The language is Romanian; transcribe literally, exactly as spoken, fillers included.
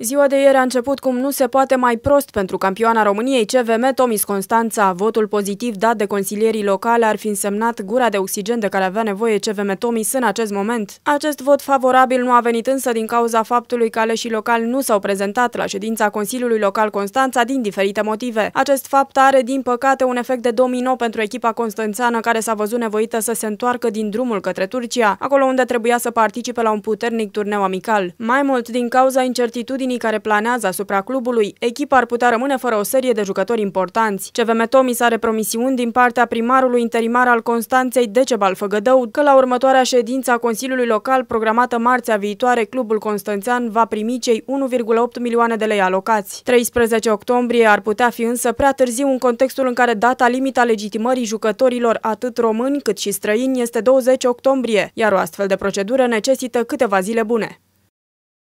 Ziua de ieri a început cum nu se poate mai prost pentru campioana României C V M Tomis Constanța. Votul pozitiv dat de consilierii locale ar fi însemnat gura de oxigen de care avea nevoie C V M Tomis în acest moment. Acest vot favorabil nu a venit însă din cauza faptului că aleșii locali nu s-au prezentat la ședința Consiliului Local Constanța din diferite motive. Acest fapt are, din păcate, un efect de domino pentru echipa constanțeană, care s-a văzut nevoită să se întoarcă din drumul către Turcia, acolo unde trebuia să participe la un puternic turneu amical. Mai mult, din cauza incertitudinii care planează asupra clubului, echipa ar putea rămâne fără o serie de jucători importanți. C V M Tomis are promisiuni din partea primarului interimar al Constanței, Decebal Făgădău, că la următoarea ședință a Consiliului Local, programată marțea viitoare, clubul constanțean va primi cei unu virgulă opt milioane de lei alocați. treisprezece octombrie ar putea fi însă prea târziu în contextul în care data limită a legitimării jucătorilor atât români cât și străini este douăzeci octombrie, iar o astfel de procedură necesită câteva zile bune.